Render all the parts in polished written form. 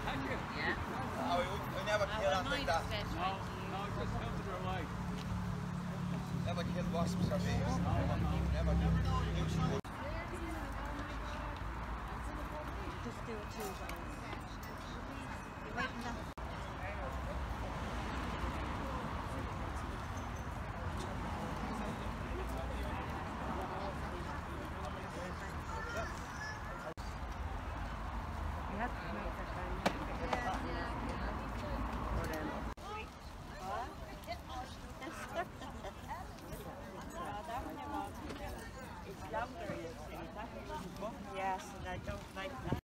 Yeah. Oh, we never kill anything like that. No, just filter their life. Never kill wasps or bees. Never do. Usually. Just do it 2 times. You're waiting that. You have to make that time. It's longer, you see. Yes, and I don't like that.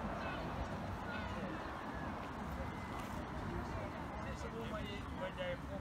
When they're